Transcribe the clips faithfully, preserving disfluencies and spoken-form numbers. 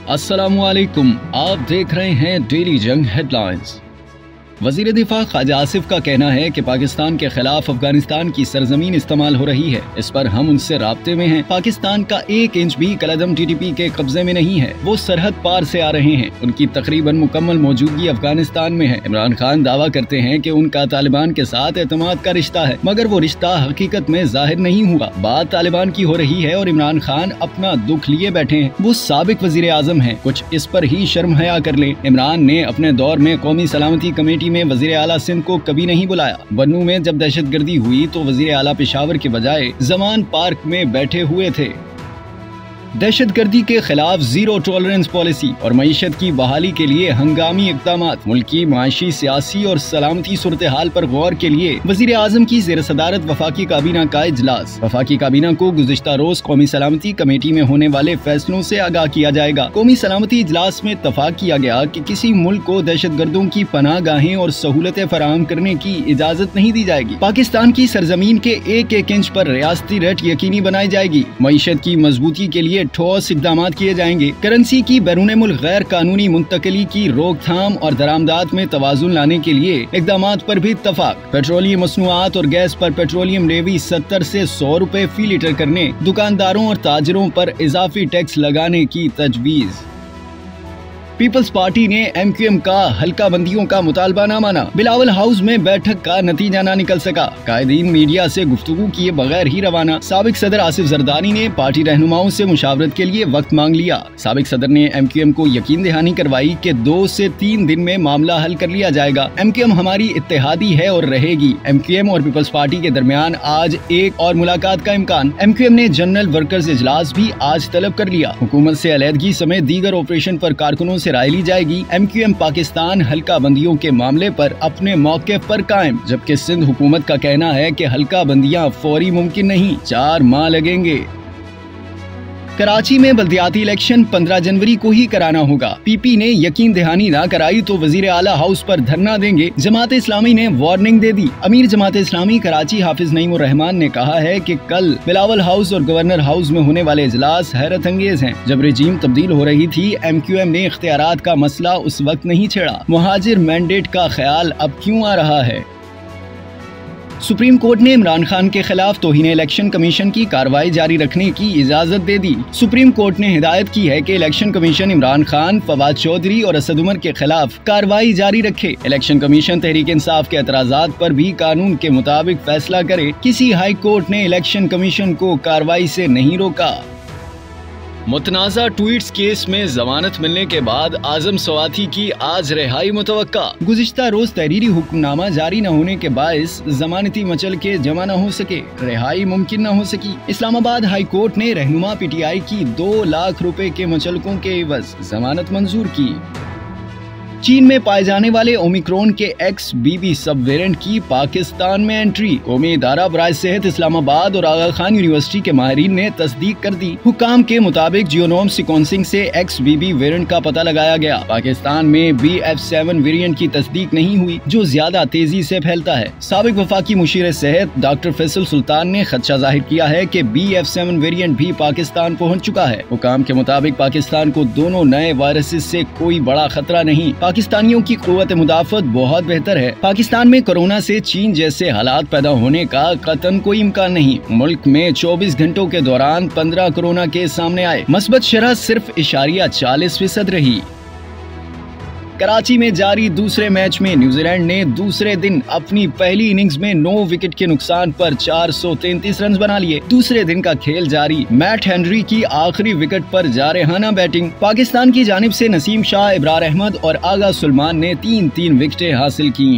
अस्सलामुअलैकुम, आप देख रहे हैं डेली जंग हेडलाइंस। वजीर दिफा ख्वाजा आसिफ का कहना है कि पाकिस्तान के खिलाफ अफगानिस्तान की सरजमीन इस्तेमाल हो रही है। इस पर हम उनसे राब्ते में हैं। पाकिस्तान का एक इंच भी कलअदम टीटीपी के कब्जे में नहीं है। वो सरहद पार से आ रहे हैं। उनकी तकरीबन मुकम्मल मौजूदगी अफगानिस्तान में है। इमरान खान दावा करते हैं कि उनका तालिबान के साथ एतमाद का रिश्ता है, मगर वो रिश्ता हकीकत में जाहिर नहीं हुआ। बात तालिबान की हो रही है और इमरान खान अपना दुख लिए बैठे हैं। वो साबिक वजीर आजम है, कुछ इस पर ही शर्म हया कर लें। इमरान ने अपने दौर में कौमी सलामती कमेटी में वजीर आला सिंध को कभी नहीं बुलाया। बन्नू में जब दहशतगर्दी हुई तो वजीर आला पेशावर के बजाय जमान पार्क में बैठे हुए थे। दहशतगर्दी के खिलाफ जीरो टॉलरेंस पॉलिसी और मईशत की बहाली के लिए हंगामी इक़दामात। मुल्की माशी, सियासी और सलामती सूरत हाल पर गौर के लिए वजीर आजम की ज़ेर सदारत वफाकी काबीना का इजलास। वफाकी काबीना को गुज़िश्ता रोज कौमी सलामती कमेटी में होने वाले फैसलों से आगाह किया जाएगा। कौमी सलामती इजलास में इत्तफाक किया गया कि किसी मुल्क को दहशत गर्दों की पनाह गाहें और सहूलतें फराहम करने की इजाजत नहीं दी जाएगी। पाकिस्तान की सरजमीन के एक एक इंच पर रियासती रेट यकीनी बनाई जाएगी। मईशत की मजबूती के लिए ठोस इक़दाम किए जाएंगे। करेंसी की बैरून मुल्क गैर कानूनी मुंतकली की रोकथाम और दरामदात में तवाजुन लाने के लिए इक़दामात पर भी इत्तफाक। पेट्रोलियम मसनूआत और गैस पर पेट्रोलियम लेवी सत्तर से सौ रुपए फी लीटर करने, दुकानदारों और ताजरों पर इजाफी टैक्स लगाने की तजवीज़। पीपल्स पार्टी ने एम क्यू एम का हल्का बंदियों का मुतालबा न माना। बिलावल हाउस में बैठक का नतीजा न निकल सका। कायदीन मीडिया से गुफ्तगू किए बगैर ही रवाना। साबिक सदर आसिफ जरदानी ने पार्टी रहनुमाओं से मुशावरत के लिए वक्त मांग लिया। साबिक सदर ने एम क्यू एम को यकीन दहानी करवाई कि दो से तीन दिन में मामला हल कर लिया जाएगा। एम क्यू एम हमारी इत्तेहादी है और रहेगी। एम क्यू एम और पीपल्स पार्टी के दरमियान आज एक और मुलाकात का इम्कान। एम क्यू एम ने जनरल वर्कर्स इजलास भी आज तलब कर लिया। हुकूमत से अलहदगी समेत दीगर ऑपरेशन पर कारकुनों से राय ली जाएगी। एम क्यू एम पाकिस्तान हल्का बंदियों के मामले पर अपने मौके पर कायम, जबकि सिंध हुकूमत का कहना है कि हल्का बंदियां फौरी मुमकिन नहीं, चार माह लगेंगे। कराची में बल्दियाती इलेक्शन पंद्रह जनवरी को ही कराना होगा। पीपी ने यकीन दहानी ना कराई तो वजीर आला हाउस पर धरना देंगे। जमात इस्लामी ने वार्निंग दे दी। अमीर जमात इस्लामी कराची हाफिज नईमुर रहमान ने कहा है कि कल बिलावल हाउस और गवर्नर हाउस में होने वाले इजलास हैरत अंगेज हैं। जब रजीम तब्दील हो रही थी, एम क्यू एम ने इख्तियारात का मसला उस वक्त नहीं छेड़ा। मुहाजिर मैंडेट का ख्याल अब क्यों आ रहा है? सुप्रीम कोर्ट ने इमरान खान के खिलाफ तौहीन इलेक्शन कमीशन की कार्रवाई जारी रखने की इजाजत दे दी। सुप्रीम कोर्ट ने हिदायत की है कि इलेक्शन कमीशन इमरान खान, फवाद चौधरी और असद उमर के खिलाफ कार्रवाई जारी रखे। इलेक्शन कमीशन तहरीक इंसाफ के एतराजात पर भी कानून के मुताबिक फैसला करे। किसी हाई कोर्ट ने इलेक्शन कमीशन को कार्रवाई से नहीं रोका। मुतनाज़ा ट्वीट्स केस में जमानत मिलने के बाद आजम सवाती की आज रिहाई मुतवक्का। गुज़िश्ता रोज तहरीरी हुक्मनामा जारी न होने के बायस जमानती मचल के जमा न हो सके, रिहाई मुमकिन न हो सकी। इस्लामाबाद हाई कोर्ट ने रहनुमा पी टी आई की दो लाख रुपए के मुचलकों के एवज जमानत मंजूर की। चीन में पाए जाने वाले ओमिक्रॉन के X B B sub variant की पाकिस्तान में एंट्री। कौमी इदारा बराए सेहत इस्लामाबाद और आगा खान यूनिवर्सिटी के माहिरीन ने तस्दीक कर दी। हुकाम के मुताबिक जियोनोम सिक्वेंसिंग से एक्स बी बी वेरिएंट का पता लगाया गया। पाकिस्तान में बी एफ सेवन वेरिएंट की तस्दीक नहीं हुई, जो ज्यादा तेजी से फैलता है। साबिक वफाकी मुशीर सेहत डॉक्टर फैसल सुल्तान ने खदशा जाहिर किया है कि बी एफ सेवन वेरिएंट भी पाकिस्तान पहुँच चुका है। हुकाम के मुताबिक पाकिस्तान को दोनों नए वायरसेस से कोई बड़ा खतरा नहीं। पाकिस्तानियों की कुव्वत मुदाफत बहुत बेहतर है। पाकिस्तान में कोरोना से चीन जैसे हालात पैदा होने का कतन कोई इम्कान नहीं। मुल्क में चौबीस घंटों के दौरान पंद्रह कोरोना केस सामने आए। मस्बत शरह सिर्फ इशारिया चालीस फीसद रही। कराची में जारी दूसरे मैच में न्यूजीलैंड ने दूसरे दिन अपनी पहली इनिंग्स में नौ विकेट के नुकसान पर चार सौ तैंतीस रन बना लिए। दूसरे दिन का खेल जारी। मैट हेनरी की आखिरी विकेट पर जारहाना बैटिंग। पाकिस्तान की जानिब से नसीम शाह, इब्रार अहमद और आगा सुलेमान ने तीन तीन विकेटें हासिल की।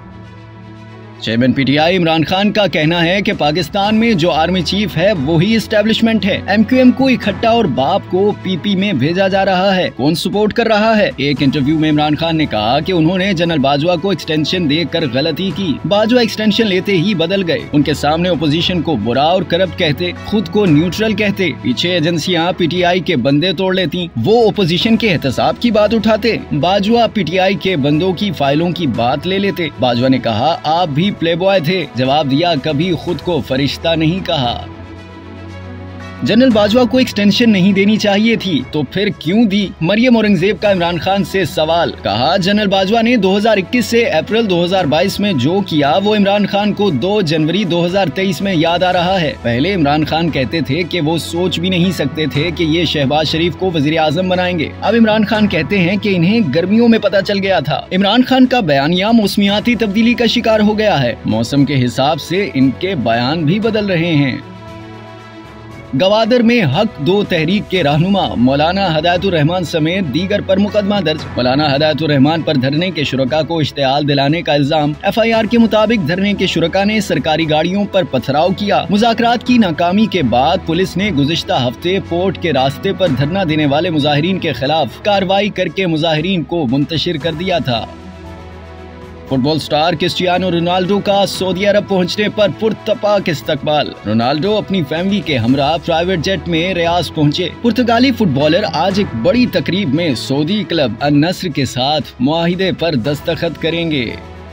Chairman P T I Imran Khan का कहना है कि पाकिस्तान में जो आर्मी चीफ है वही एस्टेब्लिशमेंट है। एम क्यू एम को इकट्ठा और बाप को पी पी में भेजा जा रहा है। कौन सपोर्ट कर रहा है? एक इंटरव्यू में इमरान खान ने कहा कि उन्होंने जनरल बाजवा को एक्सटेंशन देकर गलती की। बाजवा एक्सटेंशन लेते ही बदल गए। उनके सामने ओपोजिशन को बुरा और करप्ट कहते, खुद को न्यूट्रल कहते। पीछे एजेंसियां पी टी आई के बंदे तोड़ लेती, वो ओपोजिशन के एहतसाब की बात उठाते। बाजवा पी टी आई के बंदों की फाइलों की बात ले लेते। बाजवा ने कहा, आप भी प्ले बॉय थे। जवाब दिया, कभी खुद को फरिश्ता नहीं कहा। जनरल बाजवा को एक्सटेंशन नहीं देनी चाहिए थी तो फिर क्यों दी? मरियम औरंगजेब का इमरान खान से सवाल। कहा, जनरल बाजवा ने दो हज़ार इक्कीस से अप्रैल दो हज़ार बाईस में जो किया वो इमरान खान को दो जनवरी दो हज़ार तेईस में याद आ रहा है। पहले इमरान खान कहते थे कि वो सोच भी नहीं सकते थे कि ये शहबाज शरीफ को वजीर आजम बनाएंगे। अब इमरान खान कहते हैं कि इन्हें गर्मियों में पता चल गया था। इमरान खान का बयानिया मौसमियाती तब्दीली का शिकार हो गया है। मौसम के हिसाब से इनके बयान भी बदल रहे हैं। गवादर में हक दो तहरीक के रहनुमा मौलाना हदायतुर रहमान समेत दीगर पर मुकदमा दर्ज। मौलाना हदायतुर रहमान पर धरने के शुरका को इश्तियाल दिलाने का इल्जाम। एफ आई आर के मुताबिक धरने के शुरका ने सरकारी गाड़ियों पर पथराव किया। मुज़ाकरात की नाकामी के बाद पुलिस ने गुज़िश्ता हफ्ते पोर्ट के रास्ते पर धरना देने वाले मुजाहिरीन के खिलाफ कार्रवाई करके मुजाहिरीन को मुंतशिर कर दिया था। फुटबॉल स्टार क्रिस्टियानो रोनाल्डो का सऊदी अरब पहुंचने पर पुरतपाक इस्तकबाल। रोनाल्डो अपनी फैमिली के हमरा प्राइवेट जेट में रियाज पहुंचे। पुर्तगाली फुटबॉलर आज एक बड़ी तकरीब में सऊदी क्लब अन नस्र के साथ मुआहिदे पर दस्तखत करेंगे।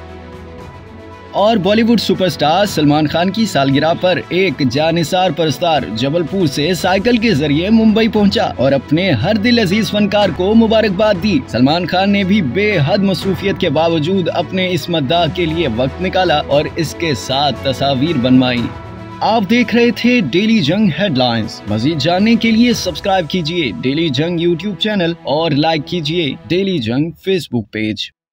और बॉलीवुड सुपरस्टार सलमान खान की सालगिरह पर एक जानिसार परस्तार जबलपुर से साइकिल के जरिए मुंबई पहुंचा और अपने हर दिल अजीज फनकार को मुबारकबाद दी। सलमान खान ने भी बेहद मसरूफियत के बावजूद अपने इस मद्दाह के लिए वक्त निकाला और इसके साथ तस्वीर बनवाई। आप देख रहे थे डेली जंग हेडलाइंस। मजीद जानने के लिए सब्सक्राइब कीजिए डेली जंग यूट्यूब चैनल और लाइक कीजिए डेली जंग फेसबुक पेज।